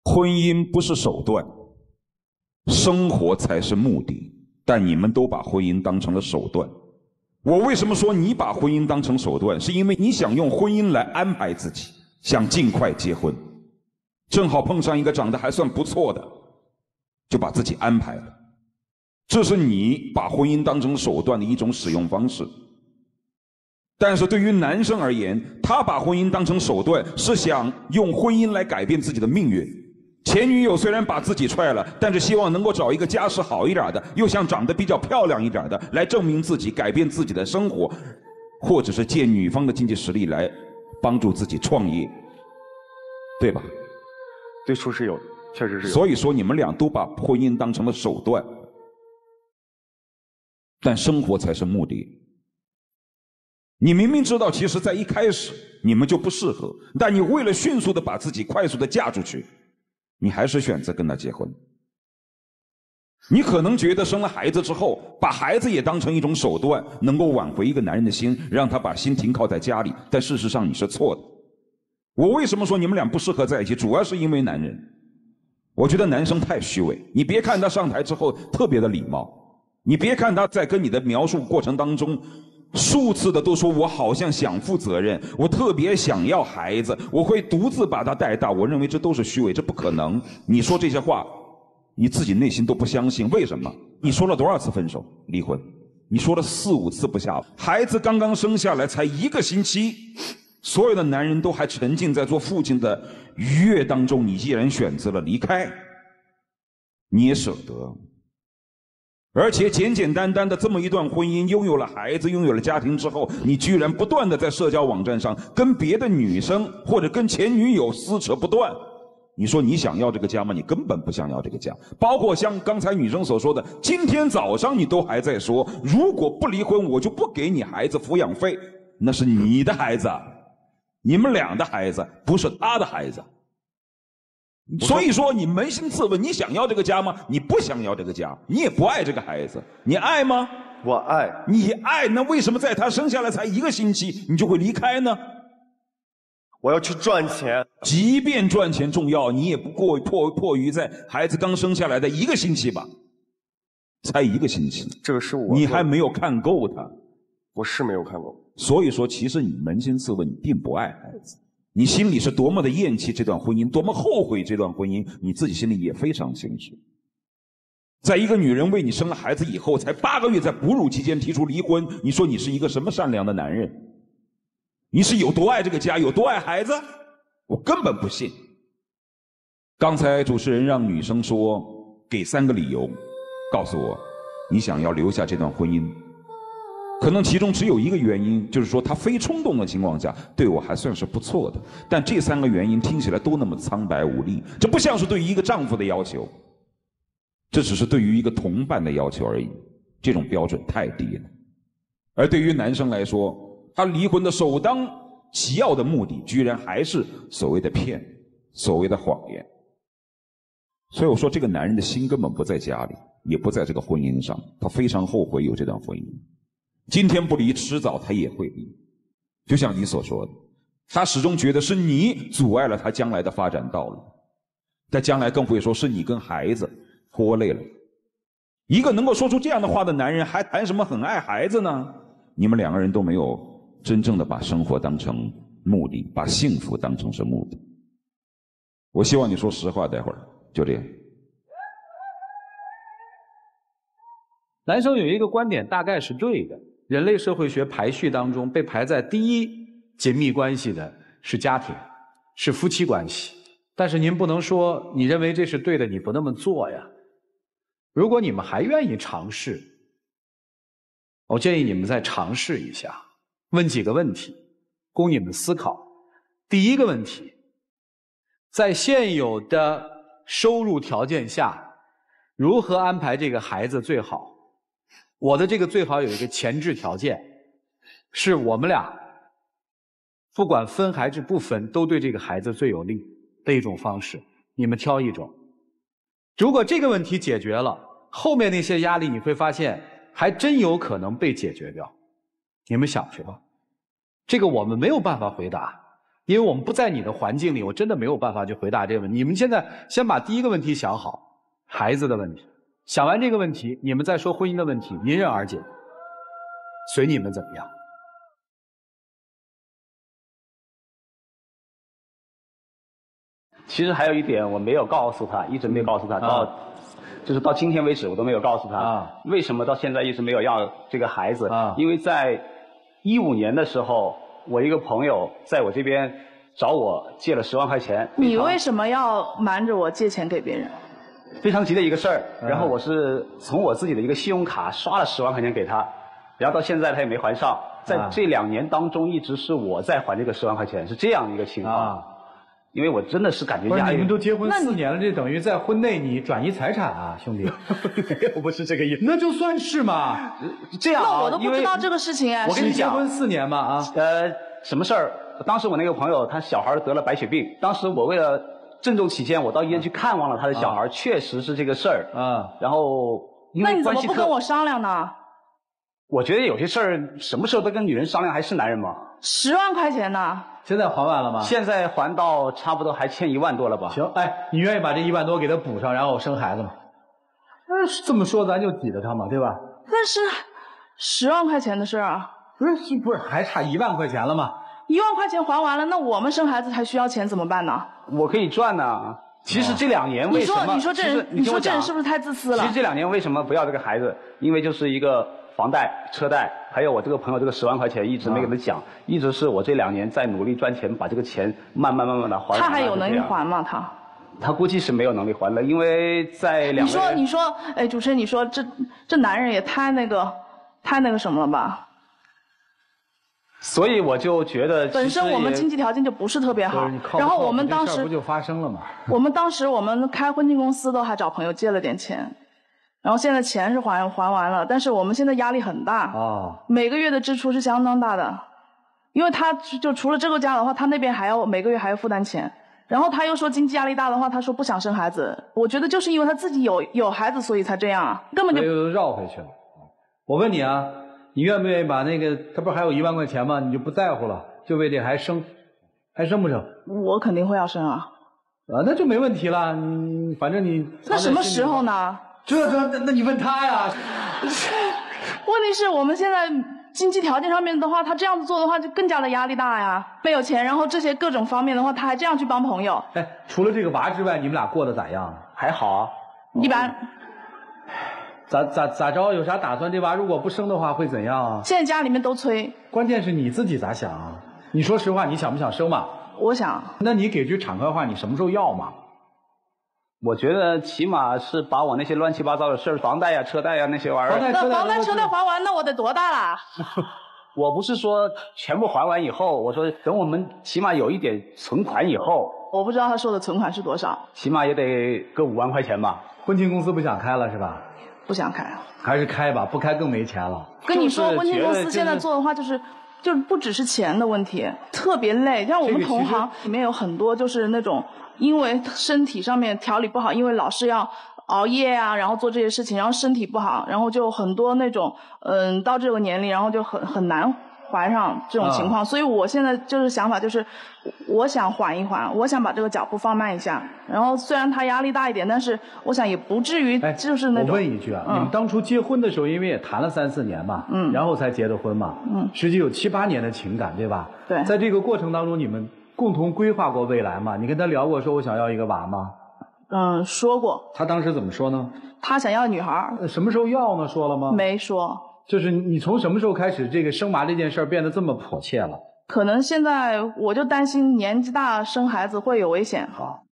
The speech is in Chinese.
婚姻不是手段，生活才是目的。但你们都把婚姻当成了手段。我为什么说你把婚姻当成手段？是因为你想用婚姻来安排自己，想尽快结婚，正好碰上一个长得还算不错的，就把自己安排了。这是你把婚姻当成手段的一种使用方式。但是对于男生而言，他把婚姻当成手段，是想用婚姻来改变自己的命运。前女友虽然把自己踹了，但是希望能够找一个家世好一点的，又想长得比较漂亮一点的，来证明自己，改变自己的生活，或者是借女方的经济实力来帮助自己创业，对吧？ 对，处是有，确实是有。 所以说你们俩都把婚姻当成了手段，但生活才是目的。你明明知道，其实在一开始你们就不适合，但你为了迅速的把自己快速的嫁出去，你还是选择跟他结婚。你可能觉得生了孩子之后，把孩子也当成一种手段，能够挽回一个男人的心，让他把心停靠在家里，但事实上你是错的。我为什么说你们俩不适合在一起，主要是因为男人。我觉得男生太虚伪。你别看他上台之后特别的礼貌，你别看他在跟你的描述过程当中数次的都说我好像想负责任，我特别想要孩子，我会独自把他带大。我认为这都是虚伪，这不可能。你说这些话你自己内心都不相信。为什么？你说了多少次分手离婚？你说了4、5次不下，孩子刚刚生下来才1个星期，所有的男人都还沉浸在做父亲的愉悦当中，你既然选择了离开，你也舍得。而且简简单单的这么一段婚姻，拥有了孩子，拥有了家庭之后，你居然不断的在社交网站上跟别的女生或者跟前女友撕扯不断。你说你想要这个家吗？你根本不想要这个家。包括像刚才女生所说的，今天早上你都还在说，如果不离婚，我就不给你孩子抚养费。那是你的孩子，你们俩的孩子，不是他的孩子。所以说你扪心自问，你想要这个家吗？你不想要这个家，你也不爱这个孩子，你爱吗？ 我爱。 你爱，那为什么在他生下来才1个星期你就会离开呢？ 我要去赚钱。 即便赚钱重要，你也不迫于在孩子刚生下来的1个星期吧，才1个星期， 这个是我， 你还没有看够他。 我是没有看够。 所以说其实你扪心自问，你并不爱孩子，你心里是多么的厌弃这段婚姻，多么后悔这段婚姻，你自己心里也非常清楚。在一个女人为你生了孩子以后，才8个月，在哺乳期间提出离婚，你说你是一个什么善良的男人？你是有多爱这个家，有多爱孩子？我根本不信。刚才主持人让女生说给3个理由，告诉我你想要留下这段婚姻。可能其中只有1个原因，就是说他非冲动的情况下对我还算是不错的，但这3个原因听起来都那么苍白无力，这不像是对于一个丈夫的要求，这只是对于一个同伴的要求而已，这种标准太低了。而对于男生来说，他离婚的首当其要的目的居然还是所谓的骗，所谓的谎言。所以我说这个男人的心根本不在家里，也不在这个婚姻上，他非常后悔有这段婚姻，今天不离，迟早他也会离。就像你所说的，他始终觉得是你阻碍了他将来的发展道路，他将来更会说是你跟孩子拖累了。一个能够说出这样的话的男人，还谈什么很爱孩子呢？你们2个人都没有真正的把生活当成目的，把幸福当成是目的。我希望你说实话，待会儿就这样。 男生有一个观点大概是对的，人类社会学排序当中被排在第1紧密关系的是家庭，是夫妻关系。但是您不能说你认为这是对的，你不那么做呀。如果你们还愿意尝试，我建议你们再尝试一下，问几个问题供你们思考。第1个问题，在现有的收入条件下，如何安排这个孩子最好？我的这个最好有一个前置条件，是我们俩不管分还是不分，都对这个孩子最有利的一种方式，你们挑一种。如果这个问题解决了，后面那些压力你会发现还真有可能被解决掉。你们想去吧，这个我们没有办法回答， 因为我们不在你的环境里，我真的没有办法去回答这个问题。你们现在先把第一个问题想好，孩子的问题。想完这个问题，你们再说婚姻的问题，迎刃而解，随你们怎么样。 其实还有一点我没有告诉他，一直没有告诉他，就是到今天为止我都没有告诉他，为什么到现在一直没有要这个孩子？因为在15年的时候，我一个朋友在我这边找我借了10万块钱。 你为什么要瞒着我借钱给别人？ 非常急的一个事儿，然后我是从我自己的一个信用卡刷了10万块钱给他，然后到现在他也没还上，在这2年当中一直是我在还这个10万块钱，是这样的一个情况。因为我真的是感觉压力。 你们都结婚4年了，这等于在婚内你转移财产啊，兄弟。 没有，不是这个意思。 那就算是嘛。 这样啊， 那我都不知道这个事情哎。 我跟你讲， 结婚4年嘛啊。 什么事儿？当时我那个朋友他小孩得了白血病，当时我为了郑重起见，我到医院去看望了他的小孩，确实是这个事儿。然后因为那你怎么不跟我商量呢？ 我觉得有些事儿什么时候都跟女人商量，还是男人嘛。 10万块钱呢？ 现在还完了吗？ 现在还到差不多还欠1万多了吧。 行，哎，你愿意把这1万多给他补上，然后生孩子吗？这么说咱就抵着他嘛，对吧？ 但是10万块钱的事儿啊。 不是，还差1万块钱了吗 ？1万块钱还完了，那我们生孩子还需要钱怎么办呢？ 我可以赚呢。其实这2年为什么？ 你说这人是不是太自私了？ 其实这2年为什么不要这个孩子？因为就是一个房贷、车贷，还有我这个朋友这个10万块钱一直没跟他讲，一直是我这2年在努力赚钱，把这个钱慢慢的还。 他还有能力还吗？ 他估计是没有能力还了，因为在你说，哎，主持人，你说这男人也太那个什么了吧？ 所以我就觉得， 本身我们经济条件就不是特别好，然后我们当时不就发生了吗？ 我们开婚庆公司都还找朋友借了点钱，然后现在钱是还完了，但是我们现在压力很大每个月的支出是相当大的，因为他就除了这个家的话，他那边每个月还要负担钱，然后他又说经济压力大的话，他说不想生孩子，我觉得就是因为他自己有孩子，所以才这样啊，根本就又绕回去了。我问你啊。你愿不愿意把那个他不是还有1万块钱吗？你就不在乎了，就为这还生不生？我肯定会要生啊。 那就没问题了。反正你那什么时候呢？ 那你问他呀。 问题是我们现在经济条件上面的话，他这样子做的话就更加的压力大呀。没有钱，然后这些各种方面的话，他还这样去帮朋友。 哎，除了这个娃之外，你们俩过得咋样？ 还好啊， 一般。 咋着？有啥打算？这娃如果不生的话会怎样啊？ 现在家里面都催。 关键是你自己咋想啊？你说实话，你想不想生嘛？ 我想。 那你给句敞开话，你什么时候要嘛？ 我觉得起码是把我那些乱七八糟的事儿，房贷呀、车贷呀那些玩意儿。 房贷、车贷还完，那我得多大啦？ 我不是说全部还完以后，我说等我们起码有一点存款以后。 我不知道他说的存款是多少。 起码也得个5万块钱吧。 婚庆公司不想开了是吧？ 不想开， 还是开吧，不开更没钱了。 跟你说，婚庆公司现在做的话，就是不只是钱的问题，特别累。像我们同行里面有很多就是那种，因为身体上面调理不好，因为老是要熬夜啊，然后做这些事情，然后身体不好，然后就很多那种到这个年龄，然后就很难怀上这种情况。所以我现在就是想法就是，我想缓一缓，我想把这个脚步放慢一下。然后虽然他压力大一点，但是我想也不至于就是那种。 我问一句啊，你们当初结婚的时候，因为也谈了3、4年嘛，然后才结的婚嘛，实际有7、8年的情感，对吧？ 对。 在这个过程当中，你们共同规划过未来吗？你跟他聊过说我想要一个娃吗？ 说过。 他当时怎么说呢？ 他想要女孩。 什么时候要呢？说了吗？ 没说。 就是你从什么时候开始，这个生娃这件事儿变得这么迫切了？ 可能现在我就担心年纪大生孩子会有危险。 好，